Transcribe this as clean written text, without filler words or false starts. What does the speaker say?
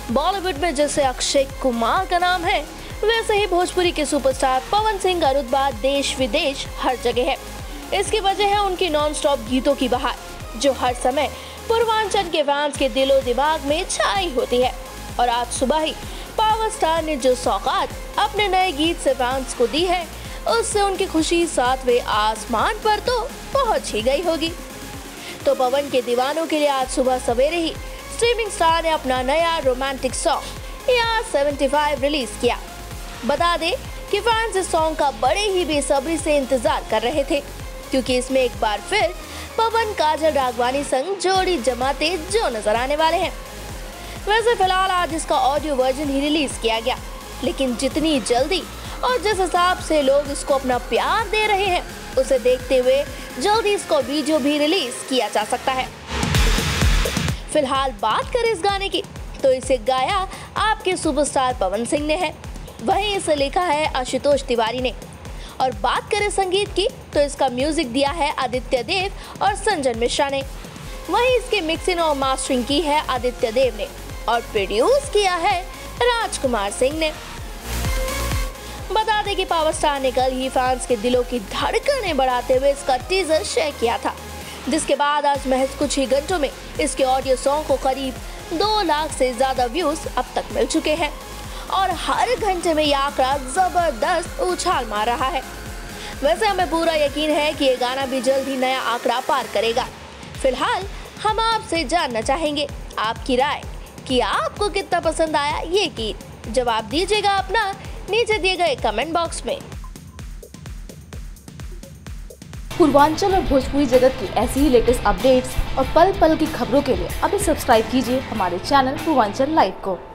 बॉलीवुड में जैसे अक्षय कुमार का नाम है, वैसे ही भोजपुरी के सुपरस्टार पवन सिंह का रुतबा देश विदेश हर जगह है। इसकी वजह है उनकी नॉन स्टॉप गीतों की बहार, जो हर समय पूर्वांचल के फैंस के दिलो दिमाग में छाई होती है। और आज सुबह ही पावर स्टार ने जो सौगात अपने नए गीत से फैंस को दी है, उससे उनकी खुशी 7वें आसमान पर तो पहुंच ही गई होगी। तो पवन के दीवानों के लिए आज सुबह सवेरे ही स्ट्रीमिंग स्टार ने अपना नया रोमांटिक सॉन्ग यार 75 रिलीज किया। बता दें कि फैंस इस सॉन्ग का बड़े ही बेसब्री से इंतजार कर रहे थे, क्योंकि इसमें एक बार फिर पवन काजल राघवानी संग जोड़ी जमाते जो नजर आने वाले हैं। वैसे फिलहाल आज इसका ऑडियो वर्जन ही रिलीज किया गया, लेकिन जितनी जल्दी और जिस हिसाब से लोग इसको अपना प्यार दे रहे हैं, उसे देखते हुए जल्दी इसको वीडियो भी रिलीज किया जा सकता है। फिलहाल बात करें इस गाने की, तो इसे गाया आपके सुपरस्टार पवन सिंह ने है, वहीं इसे लिखा है आशुतोष तिवारी ने। और बात करें संगीत की, तो इसका म्यूजिक दिया है आदित्य देव और संजन मिश्रा ने। वहीं इसके मिक्सिंग और मास्टरिंग की है आदित्य देव ने और प्रोड्यूस किया है राजकुमार सिंह ने। बता दें कि पावर स्टार ने कल ही फैंस के दिलों की धड़कनें बढ़ाते हुए इसका टीजर शेयर किया था, जिसके बाद आज महज कुछ ही घंटों में इसके ऑडियो सॉन्ग को करीब 2 लाख से ज्यादा व्यूज अब तक मिल चुके हैं और हर घंटे में यह आंकड़ा जबरदस्त उछाल मार रहा है। वैसे हमें पूरा यकीन है कि ये गाना भी जल्द ही नया आंकड़ा पार करेगा। फिलहाल हम आपसे जानना चाहेंगे आपकी राय कि आपको कितना पसंद आया ये गीत। जवाब दीजिएगा अपना नीचे दिए गए कमेंट बॉक्स में। पूर्वांचल और भोजपुरी जगत की ऐसी ही लेटेस्ट अपडेट्स और पल पल की खबरों के लिए अभी सब्सक्राइब कीजिए हमारे चैनल पूर्वांचल लाइव को।